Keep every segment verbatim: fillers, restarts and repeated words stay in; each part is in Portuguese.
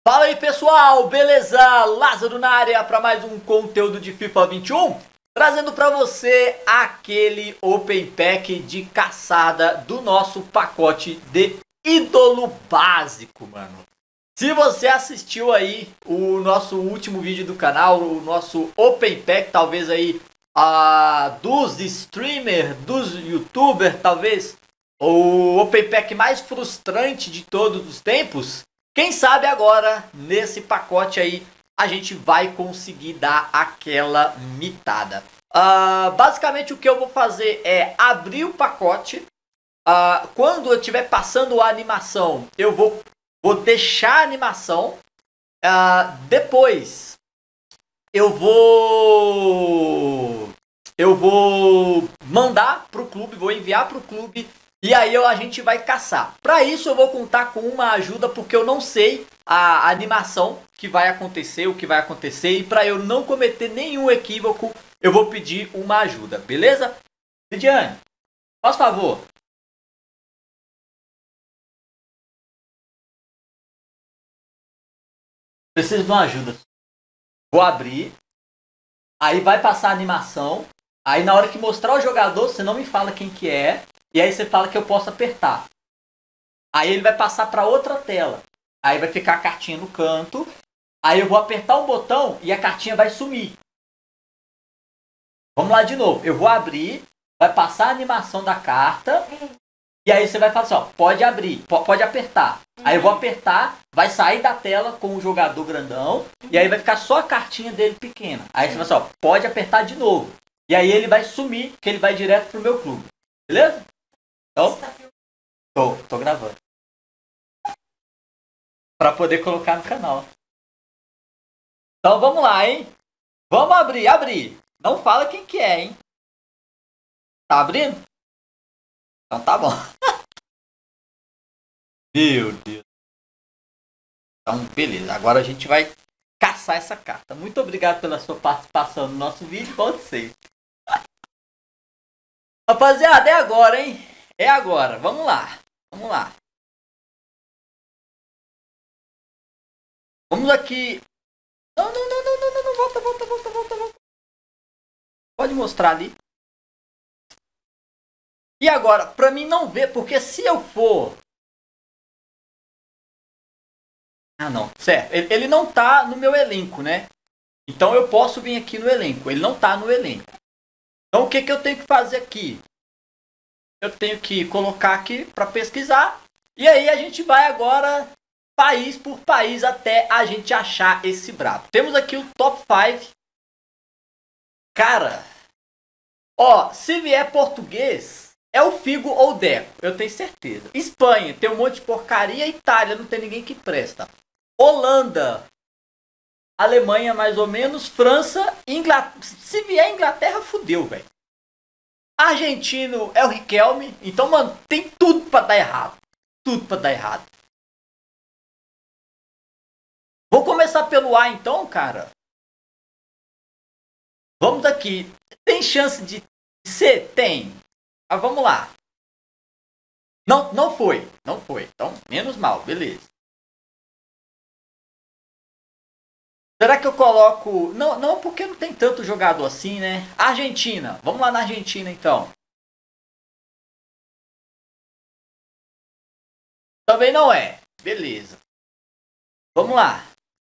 Fala aí pessoal, beleza? Lázaro na área para mais um conteúdo de FIFA vinte e um, trazendo para você aquele Open Pack de caçada do nosso pacote de ídolo básico, mano. Se você assistiu aí o nosso último vídeo do canal, o nosso Open Pack, talvez aí uh, dos streamers, dos youtubers, talvez o Open Pack mais frustrante de todos os tempos, quem sabe agora, nesse pacote aí, a gente vai conseguir dar aquela mitada. Uh, basicamente o que eu vou fazer é abrir o pacote. Uh, quando eu estiver passando a animação, eu vou, vou deixar a animação. Uh, depois, eu vou, eu vou mandar para o clube, vou enviar para o clube. E aí a gente vai caçar. Para isso eu vou contar com uma ajuda, porque eu não sei a animação que vai acontecer, o que vai acontecer. E para eu não cometer nenhum equívoco, eu vou pedir uma ajuda, beleza? Lidiane, faz favor. Preciso de uma ajuda. Vou abrir. Aí vai passar a animação. Aí na hora que mostrar o jogador, você não me fala quem que é. E aí você fala que eu posso apertar. Aí ele vai passar para outra tela. Aí vai ficar a cartinha no canto. Aí eu vou apertar um botão e a cartinha vai sumir. Vamos lá de novo. Eu vou abrir. Vai passar a animação da carta. E aí você vai falar assim, ó, pode abrir, pode apertar. Aí eu vou apertar, vai sair da tela com o jogador grandão. E aí vai ficar só a cartinha dele pequena. Aí você vai assim, ó, pode apertar de novo. E aí ele vai sumir, que ele vai direto pro meu clube. Beleza? Então, tô, tô gravando. Pra poder colocar no canal. Então vamos lá, hein? Vamos abrir, abrir. Não fala quem que é, hein? Tá abrindo? Então tá bom. Meu Deus. Então, beleza. Agora a gente vai caçar essa carta. Muito obrigado pela sua participação no nosso vídeo. Pode ser. Rapaziada, é agora, hein? É agora. Vamos lá. Vamos lá. Vamos aqui. Não, não, não, não, não, não, não. Volta, volta, volta, volta, volta. Pode mostrar ali. E agora, pra mim não ver, porque se eu for... Ah, não. Certo. Ele, ele não tá no meu elenco, né? Então eu posso vir aqui no elenco. Ele não tá no elenco. Então o que, que eu tenho que fazer aqui? Eu tenho que colocar aqui para pesquisar. E aí a gente vai agora país por país até a gente achar esse brabo. Temos aqui o top cinco. Cara, ó, se vier português, é o Figo ou o Deco, eu tenho certeza. Espanha, tem um monte de porcaria. Itália, não tem ninguém que presta. Holanda, Alemanha mais ou menos. França, Inglaterra. Se vier Inglaterra, fudeu, velho. Argentino é o Riquelme. Então, mano, tem tudo pra dar errado. Tudo pra dar errado. Vou começar pelo A então, cara. Vamos aqui. Tem chance de ser? Tem. Mas vamos lá. Não, não foi. Não foi. Então, menos mal. Beleza. Será que eu coloco... Não, não, porque não tem tanto jogador assim, né? Argentina. Vamos lá na Argentina, então. Também não é. Beleza. Vamos lá.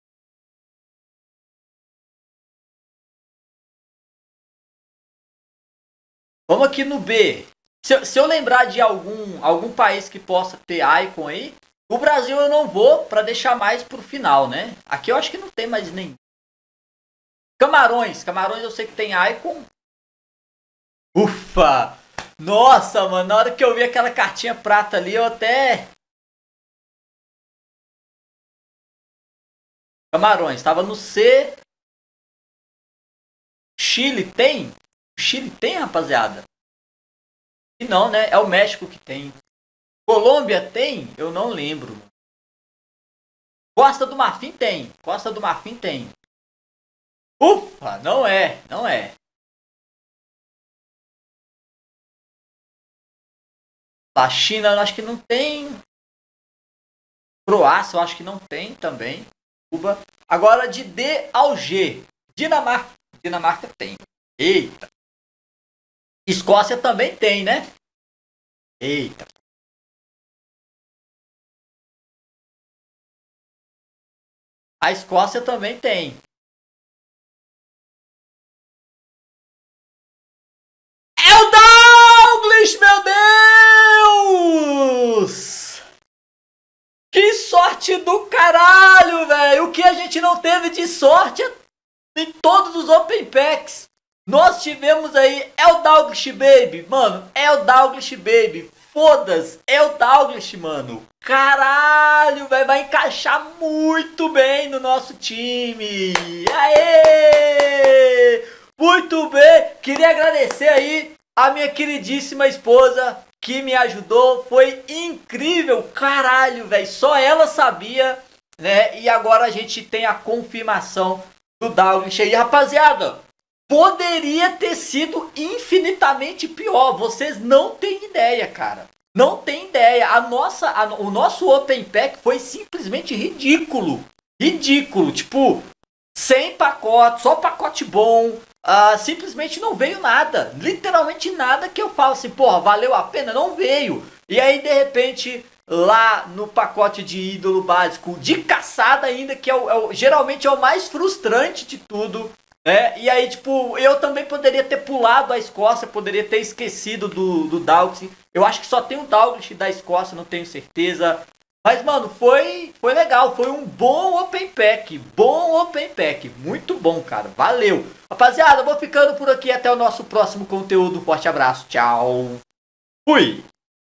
Vamos aqui no B. Se eu, se eu lembrar de algum, algum país que possa ter icon aí, o Brasil eu não vou para deixar mais pro final, né? Aqui eu acho que não tem mais nem. Camarões. Camarões eu sei que tem icon. Ufa! Nossa, mano, na hora que eu vi aquela cartinha prata ali, eu até... Camarões, estava no C. Chile tem? Chile tem, rapaziada? E não, né? É o México que tem. Colômbia tem? Eu não lembro. Costa do Marfim tem. Costa do Marfim tem. Ufa, não é, não é. A China eu acho que não tem. Croácia eu acho que não tem também. Cuba. Agora de D ao G. Dinamarca. Dinamarca tem. Eita. Escócia também tem, né? Eita. A Escócia também tem. É o Dalglish, meu Deus! Que sorte do caralho, velho! O que a gente não teve de sorte em todos os Open Packs. Nós tivemos aí, é o Dalglish Baby, mano, é o Dalglish Baby. Foda-se, é o Dalglish, mano. Caralho, velho, vai encaixar muito bem no nosso time. Aê! Muito bem, queria agradecer aí a minha queridíssima esposa que me ajudou, foi incrível, caralho, velho, só ela sabia, né? E agora a gente tem a confirmação do Dalglish aí, rapaziada. Poderia ter sido infinitamente pior, vocês não têm ideia, cara. Não tem ideia, a nossa, a, o nosso Open Pack foi simplesmente ridículo. Ridículo, tipo, cem pacotes, só pacote bom, uh, simplesmente não veio nada. Literalmente nada que eu falo assim, porra, valeu a pena, não veio. E aí, de repente, lá no pacote de ídolo básico, de caçada ainda, que é o, é o, geralmente é o mais frustrante de tudo. É, e aí, tipo, eu também poderia ter pulado a Escócia, poderia ter esquecido do, do Dalglish. Eu acho que só tem o Dalglish da Escócia, não tenho certeza. Mas, mano, foi, foi legal, foi um bom Open Pack, bom Open Pack, muito bom, cara, valeu. Rapaziada, eu vou ficando por aqui, até o nosso próximo conteúdo, forte abraço, tchau, fui!